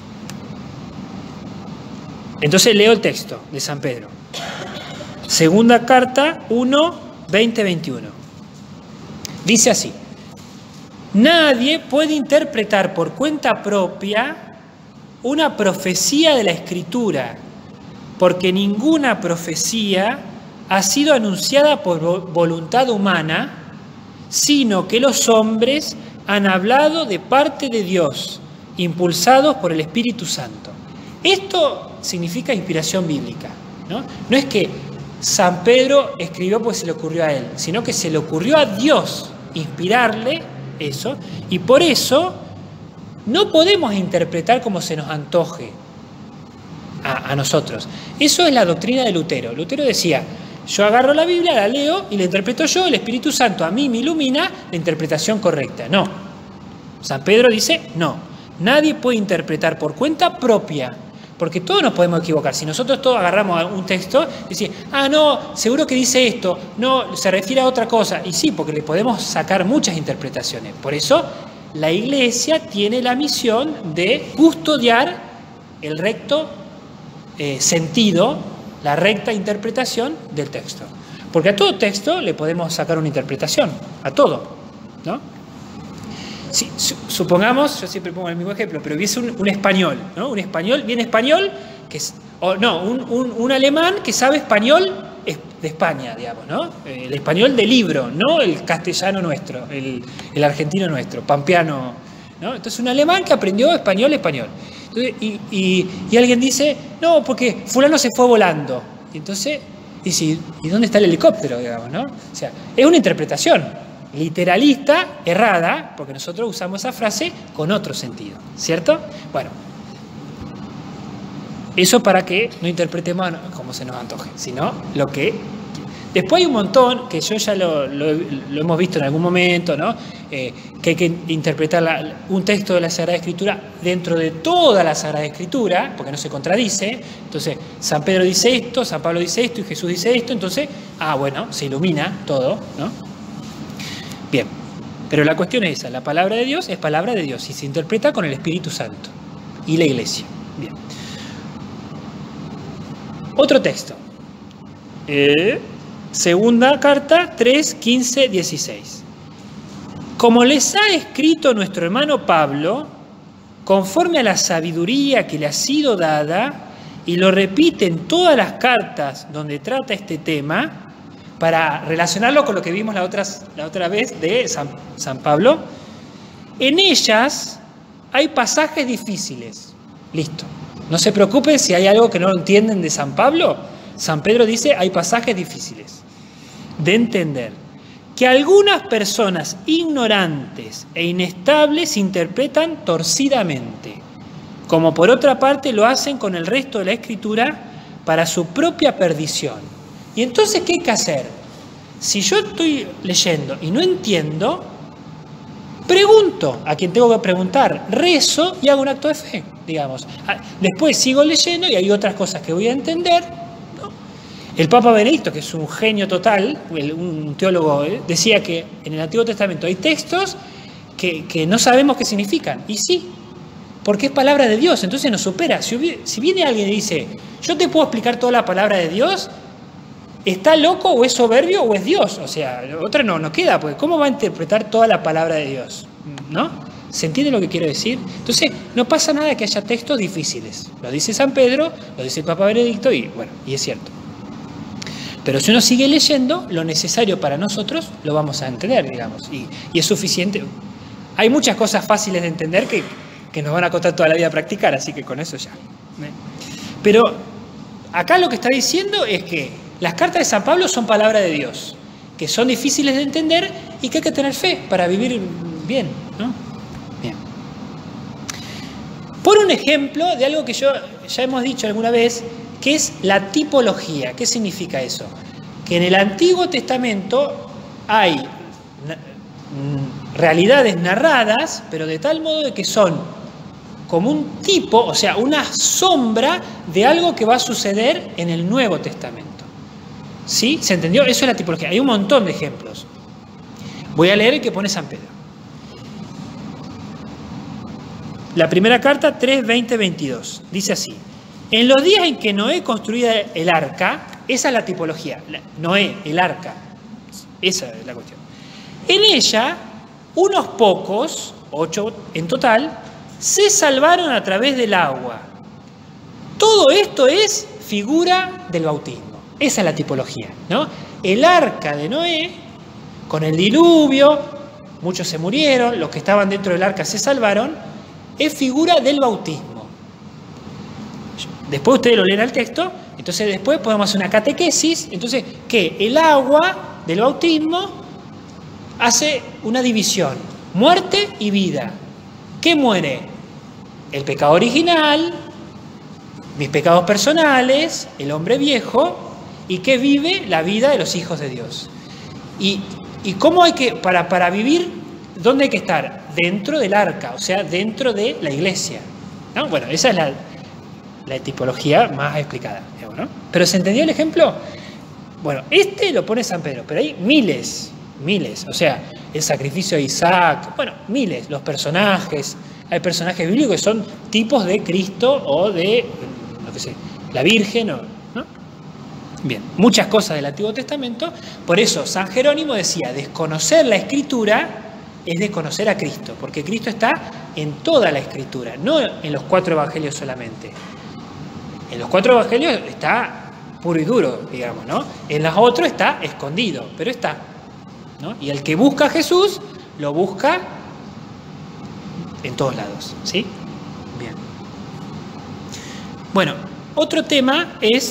Entonces leo el texto de San Pedro. Segunda carta, uno, veinte, veintiuno. Dice así: nadie puede interpretar por cuenta propia una profecía de la Escritura, porque ninguna profecía ha sido anunciada por voluntad humana, sino que los hombres han hablado de parte de Dios, impulsados por el Espíritu Santo. Esto significa inspiración bíblica, ¿no? No es que San Pedro escribió porque se le ocurrió a él, sino que se le ocurrió a Dios inspirarle eso, y por eso no podemos interpretar como se nos antoje a, a nosotros. Eso es la doctrina de Lutero. Lutero decía, yo agarro la Biblia, la leo y la interpreto yo, el Espíritu Santo a mí me ilumina la interpretación correcta. No. San Pedro dice, no. Nadie puede interpretar por cuenta propia, porque todos nos podemos equivocar. Si nosotros todos agarramos un texto y decimos, ah, no, seguro que dice esto, no, se refiere a otra cosa. Y sí, porque le podemos sacar muchas interpretaciones. Por eso, la Iglesia tiene la misión de custodiar el recto eh, sentido, la recta interpretación del texto. Porque a todo texto le podemos sacar una interpretación, a todo, ¿no? Si, supongamos, yo siempre pongo el mismo ejemplo, pero hubiese un, un español, ¿no? Un español, bien español, que es, o no, un, un, un alemán que sabe español de España, digamos, ¿no? El español de libro, no el castellano nuestro, el, el argentino nuestro, pampeano, ¿no? Entonces un alemán que aprendió español, español. Entonces, y, y, y alguien dice, no, porque fulano se fue volando. Y entonces, dice, ¿y dónde está el helicóptero, digamos, ¿no? O sea, es una interpretación literalista, errada, porque nosotros usamos esa frase con otro sentido, ¿cierto? Bueno, eso para que no interpretemos como se nos antoje, sino lo que... Después hay un montón, que yo ya lo, lo, lo hemos visto en algún momento, ¿no? Eh, que hay que interpretar la, un texto de la Sagrada Escritura dentro de toda la Sagrada Escritura, porque no se contradice. Entonces, San Pedro dice esto, San Pablo dice esto y Jesús dice esto, entonces, ah, bueno, se ilumina todo, ¿no? Bien, pero la cuestión es esa, la palabra de Dios es palabra de Dios y se interpreta con el Espíritu Santo y la Iglesia. Bien. Otro texto. Eh, segunda carta, tres, quince, dieciséis. Como les ha escrito nuestro hermano Pablo, conforme a la sabiduría que le ha sido dada, y lo repite en todas las cartas donde trata este tema, para relacionarlo con lo que vimos la otra, la otra vez de San, San Pablo, en ellas hay pasajes difíciles. Listo. No se preocupen si hay algo que no entienden de San Pablo. San Pedro dice, hay pasajes difíciles de entender, que algunas personas ignorantes e inestables interpretan torcidamente, como por otra parte lo hacen con el resto de la Escritura para su propia perdición. Y entonces, ¿qué hay que hacer? Si yo estoy leyendo y no entiendo, pregunto a quien tengo que preguntar, rezo y hago un acto de fe, digamos. Después sigo leyendo y hay otras cosas que voy a entender, ¿no? El Papa Benedicto, que es un genio total, un teólogo, ¿eh? decía que en el Antiguo Testamento hay textos que, que no sabemos qué significan. Y sí, porque es palabra de Dios, entonces nos supera. Si, hubiera, si viene alguien y dice, yo te puedo explicar toda la palabra de Dios, ¿está loco o es soberbio o es Dios? O sea, otra no, no queda, porque ¿cómo va a interpretar toda la palabra de Dios? ¿No? ¿Se entiende lo que quiero decir? Entonces, no pasa nada que haya textos difíciles. Lo dice San Pedro, lo dice el Papa Benedicto y bueno, y es cierto. Pero si uno sigue leyendo, lo necesario para nosotros lo vamos a entender, digamos, y, y es suficiente. Hay muchas cosas fáciles de entender que, que nos van a costar toda la vida practicar, así que con eso ya. Pero acá lo que está diciendo es que las cartas de San Pablo son palabra de Dios, que son difíciles de entender y que hay que tener fe para vivir bien, ¿no? Bien. Por un ejemplo de algo que yo ya hemos dicho alguna vez, que es la tipología. ¿Qué significa eso? Que en el Antiguo Testamento hay realidades narradas, pero de tal modo de que son como un tipo, o sea, una sombra de algo que va a suceder en el Nuevo Testamento. ¿Sí? ¿Se entendió? Eso es la tipología. Hay un montón de ejemplos. Voy a leer el que pone San Pedro. La primera carta, tres, veinte, veintidós. Dice así. En los días en que Noé construía el arca, esa es la tipología. Noé, el arca. Esa es la cuestión. En ella, unos pocos, ocho en total, se salvaron a través del agua. Todo esto es figura del bautismo. Esa es la tipología, ¿no? El arca de Noé, con el diluvio, muchos se murieron, los que estaban dentro del arca se salvaron, es figura del bautismo. Después ustedes lo leen al texto, entonces después podemos hacer una catequesis, entonces que el agua del bautismo hace una división, muerte y vida. ¿Qué muere? El pecado original, mis pecados personales, el hombre viejo, y que vive la vida de los hijos de Dios. Y, y cómo hay que, para, para vivir, ¿dónde hay que estar? Dentro del arca, o sea, dentro de la iglesia, ¿no? Bueno, esa es la, la tipología más explicada, digamos, ¿no? ¿Pero se entendió el ejemplo? Bueno, este lo pone San Pedro, pero hay miles, miles, o sea, el sacrificio de Isaac, bueno, miles, los personajes, hay personajes bíblicos que son tipos de Cristo o de, no sé, la Virgen, o, ¿no? Bien, muchas cosas del Antiguo Testamento, por eso San Jerónimo decía, desconocer la Escritura es desconocer a Cristo, porque Cristo está en toda la Escritura, no en los cuatro evangelios solamente. En los cuatro evangelios está puro y duro, digamos, ¿no? En los otros está escondido, pero está, ¿no? Y el que busca a Jesús, lo busca en todos lados, ¿sí? Bien. Bueno, otro tema es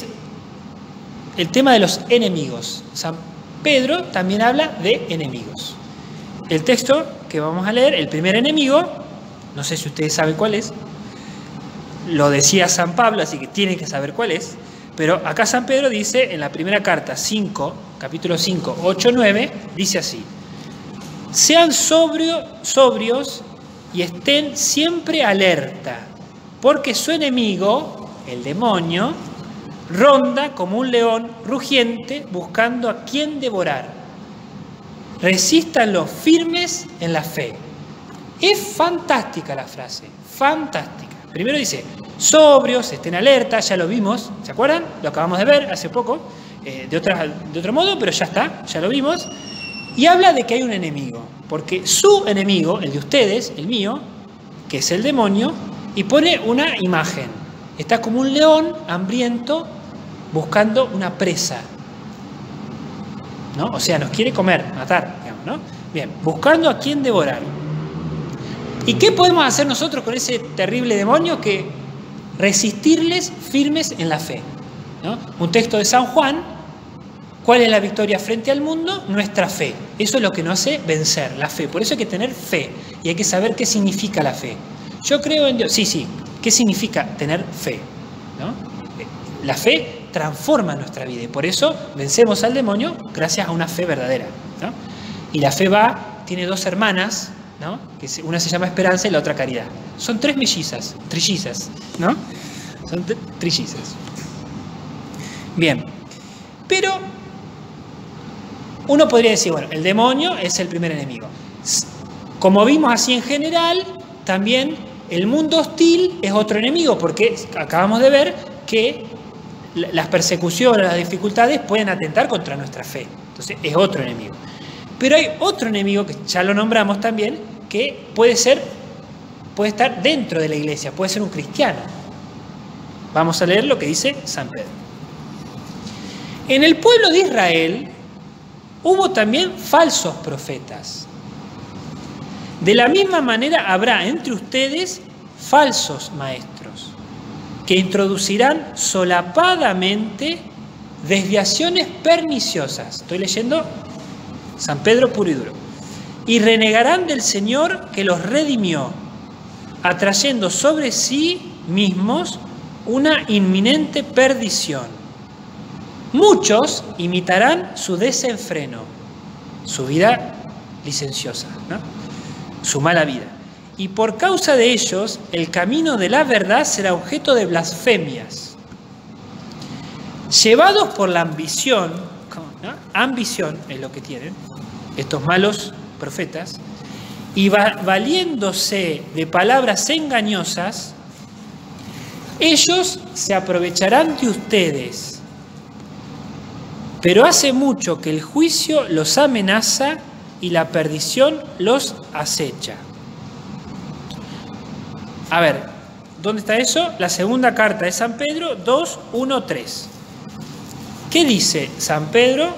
el tema de los enemigos. San Pedro también habla de enemigos. El texto que vamos a leer, el primer enemigo, no sé si ustedes saben cuál es, lo decía San Pablo, así que tienen que saber cuál es, pero acá San Pedro dice en la primera carta cinco, capítulo cinco, ocho, nueve, dice así: sean sobrio, sobrios y estén siempre alerta, porque su enemigo, el demonio, ronda como un león rugiente buscando a quien devorar. Resístanlo firmes en la fe. Es fantástica la frase, fantástica. Primero dice, sobrios, estén alerta, ya lo vimos, ¿se acuerdan? Lo acabamos de ver hace poco, eh, de, otra, de otro modo, pero ya está, ya lo vimos. Y habla de que hay un enemigo, porque su enemigo, el de ustedes, el mío, que es el demonio, y pone una imagen. Está como un león hambriento buscando una presa, ¿no? O sea, nos quiere comer, matar, digamos, ¿no? Bien, buscando a quién devorar. ¿Y qué podemos hacer nosotros con ese terrible demonio? Que resistirles firmes en la fe, ¿no? Un texto de San Juan, ¿cuál es la victoria frente al mundo? Nuestra fe. Eso es lo que nos hace vencer, la fe. Por eso hay que tener fe y hay que saber qué significa la fe. Yo creo en Dios. Sí, sí. ¿Qué significa tener fe? ¿No? La fe transforma nuestra vida y por eso vencemos al demonio gracias a una fe verdadera, ¿no? Y la fe va, tiene dos hermanas, ¿no? Que una se llama Esperanza y la otra Caridad. Son tres mellizas, trillizas, ¿no? Son trillizas. Bien, pero uno podría decir, bueno, el demonio es el primer enemigo. Como vimos así en general, también el mundo hostil es otro enemigo, porque acabamos de ver que las persecuciones, las dificultades pueden atentar contra nuestra fe. Entonces es otro enemigo. Pero hay otro enemigo, que ya lo nombramos también, que puede ser, puede estar dentro de la iglesia, puede ser un cristiano. Vamos a leer lo que dice San Pedro. En el pueblo de Israel hubo también falsos profetas. De la misma manera habrá entre ustedes falsos maestros, que introducirán solapadamente desviaciones perniciosas. Estoy leyendo San Pedro puro y duro. y renegarán del Señor que los redimió, atrayendo sobre sí mismos una inminente perdición. Muchos imitarán su desenfreno, su vida licenciosa, ¿no? Su mala vida. Y por causa de ellos, el camino de la verdad será objeto de blasfemias. Llevados por la ambición, ¿no? Ambición es lo que tienen estos malos profetas, y va, valiéndose de palabras engañosas, ellos se aprovecharán de ustedes. Pero hace mucho que el juicio los amenaza y la perdición los acecha. A ver, ¿dónde está eso? La segunda carta de San Pedro, dos, uno, tres. ¿Qué dice San Pedro?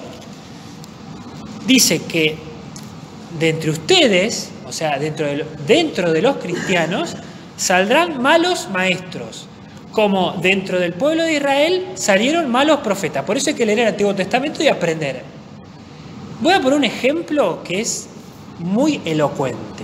Dice que de entre ustedes, o sea, dentro de, dentro de los cristianos, saldrán malos maestros, como dentro del pueblo de Israel salieron malos profetas. Por eso hay que leer el Antiguo Testamento y aprender. Voy a poner un ejemplo que es muy elocuente.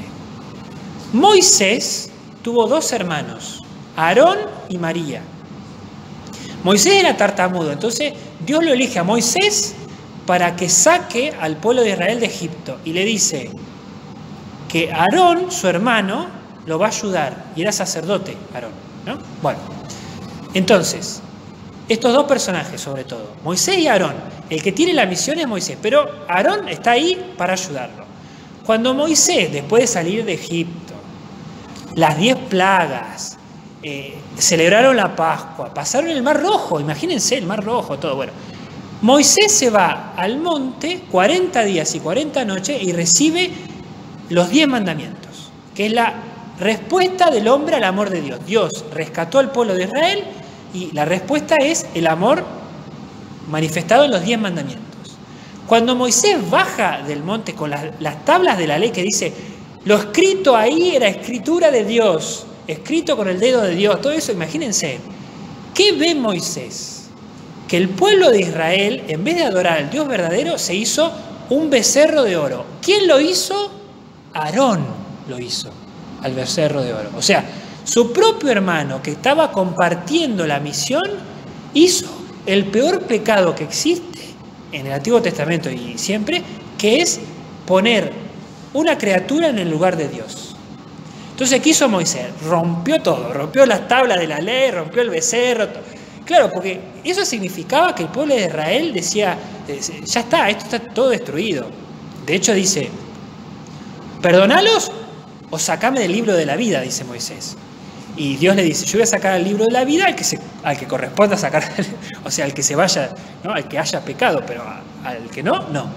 Moisés tuvo dos hermanos, Aarón y María. Moisés era tartamudo, entonces Dios lo elige a Moisés para que saque al pueblo de Israel de Egipto. Y le dice que Aarón, su hermano, lo va a ayudar. Y era sacerdote, Aarón, ¿no? Bueno, entonces, estos dos personajes sobre todo, Moisés y Aarón, el que tiene la misión es Moisés, pero Aarón está ahí para ayudarlo. Cuando Moisés, después de salir de Egipto, las diez plagas, eh, celebraron la Pascua, pasaron el Mar Rojo, imagínense el Mar Rojo, todo bueno. Moisés se va al monte cuarenta días y cuarenta noches y recibe los diez mandamientos, que es la respuesta del hombre al amor de Dios. Dios rescató al pueblo de Israel y la respuesta es el amor manifestado en los diez mandamientos. Cuando Moisés baja del monte con las, las tablas de la ley que dice, lo escrito ahí era escritura de Dios, escrito con el dedo de Dios, todo eso, imagínense, ¿qué ve Moisés? Que el pueblo de Israel, en vez de adorar al Dios verdadero, se hizo un becerro de oro. ¿Quién lo hizo? Aarón lo hizo, al becerro de oro. O sea, su propio hermano, que estaba compartiendo la misión, hizo el peor pecado que existe en el Antiguo Testamento y siempre, que es poner una criatura en el lugar de Dios. Entonces, ¿qué hizo Moisés? Rompió todo, rompió las tablas de la ley, rompió el becerro, todo. Claro, porque eso significaba que el pueblo de Israel decía, ya está, esto está todo destruido. De hecho dice, perdonalos o sacame del libro de la vida, dice Moisés. Y Dios le dice, yo voy a sacar el libro de la vida al que, se, al que corresponda sacar, o sea, al que se vaya, ¿no? Al que haya pecado, pero al que no, no.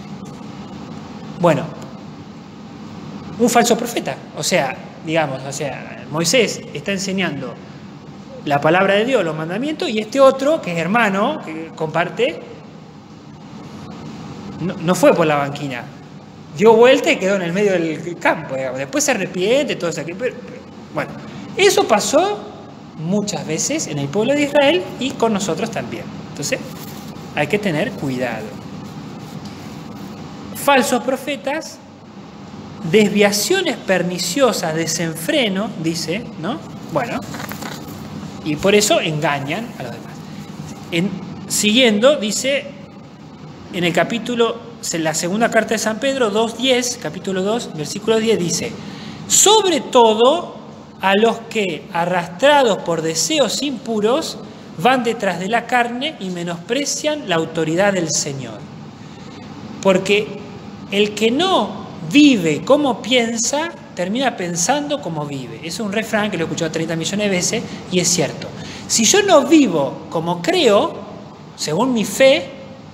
Bueno, un falso profeta, o sea, digamos, o sea, Moisés está enseñando la palabra de Dios, los mandamientos, y este otro, que es hermano, que comparte, no, no fue por la banquina, dio vuelta y quedó en el medio del campo, digamos. Después se arrepiente, todo eso aquí, pero, pero, bueno, eso pasó muchas veces en el pueblo de Israel y con nosotros también. Entonces, hay que tener cuidado. Falsos profetas, desviaciones perniciosas, desenfreno, dice, ¿no? Bueno, y por eso engañan a los demás. En, siguiendo, dice en el capítulo, en la segunda carta de San Pedro, dos diez, capítulo dos, versículo diez, dice, sobre todo a los que, arrastrados por deseos impuros, van detrás de la carne y menosprecian la autoridad del Señor. Porque el que no vive como piensa, termina pensando como vive. Es un refrán que lo he escuchado treinta millones de veces y es cierto. Si yo no vivo como creo, según mi fe,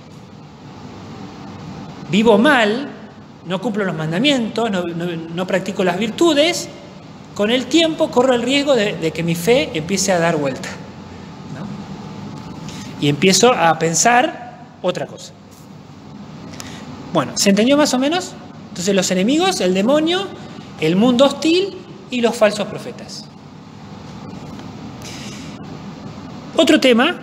vivo mal, no cumplo los mandamientos, no, no, no practico las virtudes, con el tiempo corro el riesgo de, de que mi fe empiece a dar vuelta, ¿no? Y empiezo a pensar otra cosa. Bueno, ¿se entendió más o menos? Entonces los enemigos, el demonio, el mundo hostil y los falsos profetas. Otro tema,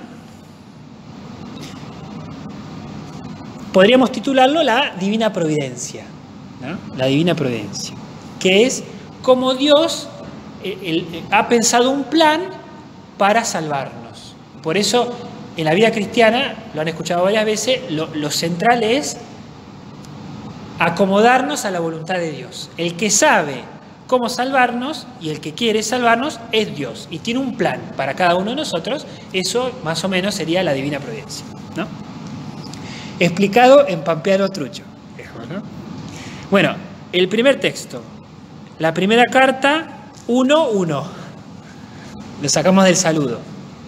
podríamos titularlo la divina providencia, ¿no? La divina providencia, que es como Dios eh, el, eh, ha pensado un plan para salvarnos. Por eso, en la vida cristiana, lo han escuchado varias veces, lo, lo central es acomodarnos a la voluntad de Dios. El que sabe cómo salvarnos y el que quiere salvarnos es Dios y tiene un plan para cada uno de nosotros. Eso más o menos sería la divina providencia, ¿no? Explicado en Pampeano Trucho, ¿no? Bueno, el primer texto, la primera carta, uno uno, lo sacamos del saludo.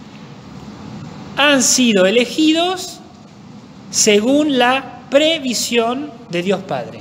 Han sido elegidos según la previsión de Dios Padre.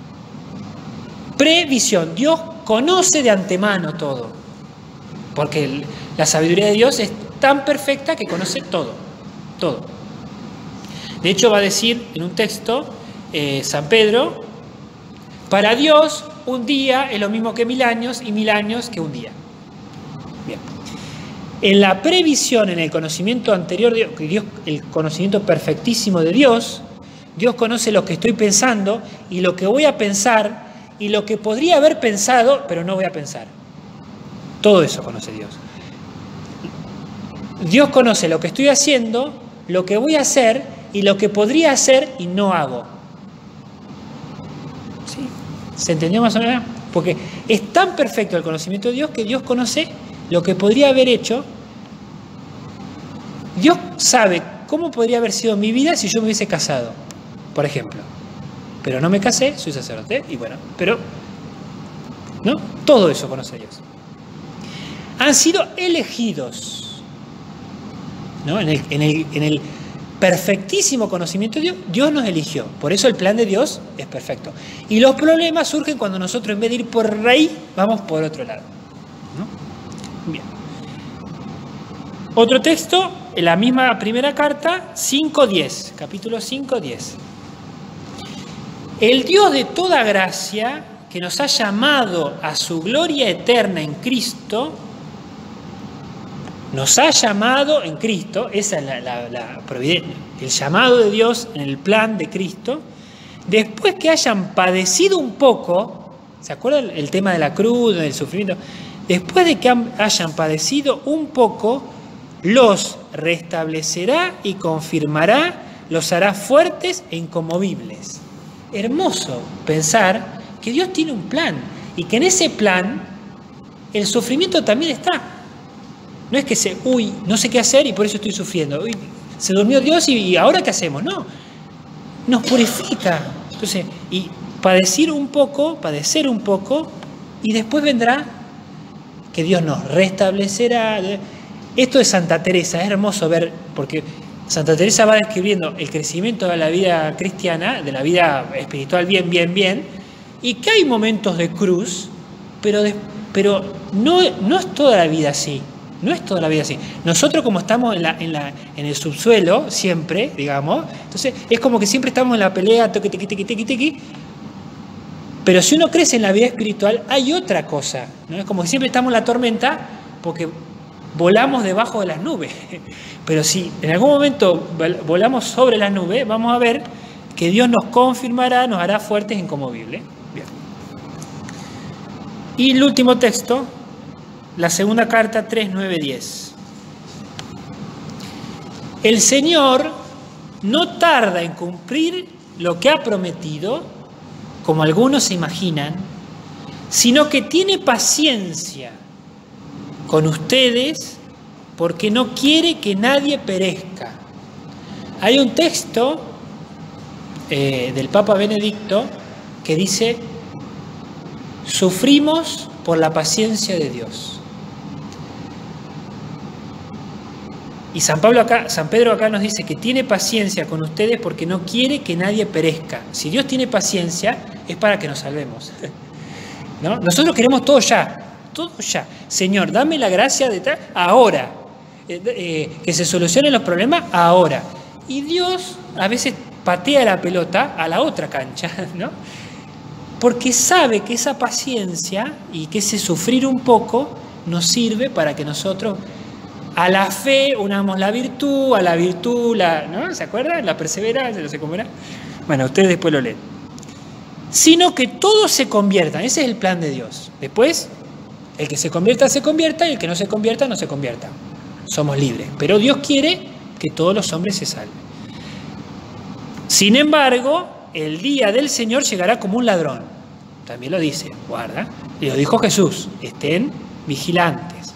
Previsión. Dios conoce de antemano todo. Porque el, la sabiduría de Dios es tan perfecta que conoce todo. Todo. De hecho, va a decir en un texto, eh, San Pedro, para Dios un día es lo mismo que mil años y mil años que un día. Bien. En la previsión, en el conocimiento anterior, de Dios, el conocimiento perfectísimo de Dios, Dios conoce lo que estoy pensando y lo que voy a pensar y lo que podría haber pensado, pero no voy a pensar. Todo eso conoce Dios. Dios conoce lo que estoy haciendo, lo que voy a hacer y lo que podría hacer y no hago. ¿Sí? ¿Se entendió más o menos? Porque es tan perfecto el conocimiento de Dios que Dios conoce lo que podría haber hecho. Dios sabe cómo podría haber sido mi vida si yo me hubiese casado, por ejemplo. Pero no me casé, soy sacerdote, y bueno, pero, ¿no? Todo eso conoce Dios. Han sido elegidos, ¿no? En el, en el, en el perfectísimo conocimiento de Dios, Dios nos eligió. Por eso el plan de Dios es perfecto. Y los problemas surgen cuando nosotros, en vez de ir por ahí, vamos por otro lado, ¿no? Bien. Otro texto, en la misma primera carta, cinco diez, capítulo cinco diez. El Dios de toda gracia, que nos ha llamado a su gloria eterna en Cristo, nos ha llamado en Cristo, esa es la, la, la providencia, el llamado de Dios en el plan de Cristo, después que hayan padecido un poco, ¿se acuerdan el tema de la cruz, del sufrimiento? Después de que hayan padecido un poco, los restablecerá y confirmará, los hará fuertes e inconmovibles. Hermoso pensar que Dios tiene un plan y que en ese plan el sufrimiento también está. No es que se, uy, no sé qué hacer y por eso estoy sufriendo. Uy, se durmió Dios y, y ahora qué hacemos. No, nos purifica. Entonces, y padecer un poco, padecer un poco y después vendrá que Dios nos restablecerá. Esto es Santa Teresa, es hermoso ver, porque Santa Teresa va describiendo el crecimiento de la vida cristiana, de la vida espiritual bien, bien, bien, y que hay momentos de cruz, pero, de, pero no, no es toda la vida así, no es toda la vida así. Nosotros como estamos en, la, en, la, en el subsuelo, siempre, digamos, entonces es como que siempre estamos en la pelea, toqui, tiqui, tiqui, tiqui, tiqui, pero si uno crece en la vida espiritual, hay otra cosa, ¿no? Es como que siempre estamos en la tormenta, porque volamos debajo de las nubes, pero si en algún momento volamos sobre las nubes, vamos a ver que Dios nos confirmará, nos hará fuertes e inconmovibles. Bien. Y el último texto, la segunda carta tres, nueve, diez. El Señor no tarda en cumplir lo que ha prometido, como algunos se imaginan, sino que tiene paciencia con ustedes porque no quiere que nadie perezca. Hay un texto eh, del Papa Benedicto que dice: sufrimos por la paciencia de Dios. Y San Pablo acá, San Pedro acá nos dice que tiene paciencia con ustedes porque no quiere que nadie perezca. Si Dios tiene paciencia es para que nos salvemos, ¿no? Nosotros queremos todo ya. Todo ya. Señor, dame la gracia de tal ahora. Eh, eh, que se solucionen los problemas ahora. Y Dios a veces patea la pelota a la otra cancha, ¿no? Porque sabe que esa paciencia y que ese sufrir un poco nos sirve para que nosotros a la fe unamos la virtud, a la virtud, la, ¿no? ¿Se acuerdan? La perseverancia, no sé cómo era. Bueno, ustedes después lo leen. sino que todos se conviertan. Ese es el plan de Dios. Después, el que se convierta, se convierta, y el que no se convierta, no se convierta. Somos libres. Pero Dios quiere que todos los hombres se salven. Sin embargo, el día del Señor llegará como un ladrón. También lo dice, guarda. Y lo dijo Jesús, estén vigilantes.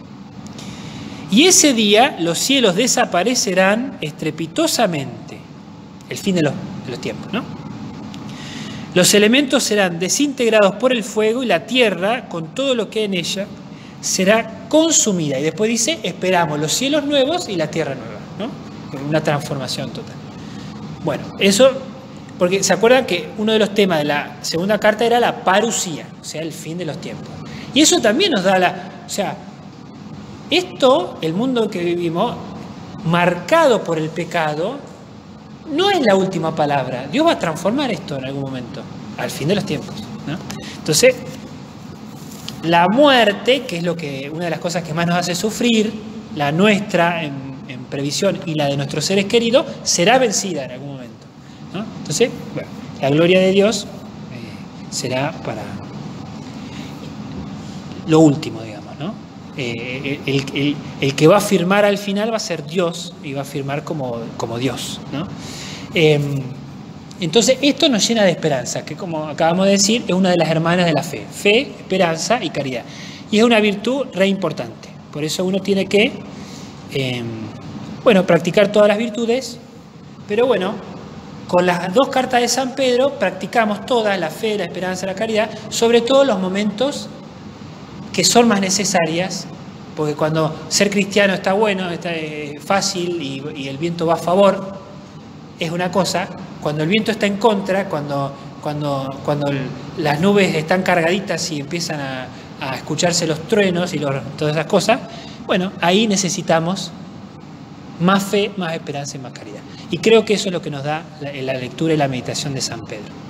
Y ese día los cielos desaparecerán estrepitosamente. El fin de los, de los tiempos, ¿no? Los elementos serán desintegrados por el fuego y la tierra, con todo lo que hay en ella, será consumida. Y después dice, esperamos los cielos nuevos y la tierra nueva, ¿no? Una transformación total. Bueno, eso, porque se acuerdan que uno de los temas de la segunda carta era la parusía, o sea, el fin de los tiempos. Y eso también nos da la... O sea, esto, el mundo que vivimos, marcado por el pecado, no es la última palabra. Dios va a transformar esto en algún momento, al fin de los tiempos, ¿no? Entonces, la muerte, que es lo que una de las cosas que más nos hace sufrir, la nuestra en, en previsión y la de nuestros seres queridos, será vencida en algún momento, ¿no? Entonces, bueno, la gloria de Dios eh, será para lo último, digamos, ¿no? Eh, el, el, el que va a firmar al final va a ser Dios y va a firmar como, como Dios, ¿no? Eh, entonces esto nos llena de esperanza, que como acabamos de decir es una de las hermanas de la fe, fe, esperanza y caridad, y es una virtud re importante. Por eso uno tiene que eh, bueno, practicar todas las virtudes, pero bueno, con las dos cartas de San Pedro practicamos todas, la fe, la esperanza, la caridad, sobre todo los momentos que son más necesarias, porque cuando ser cristiano está bueno, está eh, fácil y, y el viento va a favor, es una cosa. Cuando el viento está en contra, cuando, cuando, cuando las nubes están cargaditas y empiezan a, a escucharse los truenos y los, todas esas cosas, bueno, ahí necesitamos más fe, más esperanza y más caridad. Y creo que eso es lo que nos da la, la lectura y la meditación de San Pedro.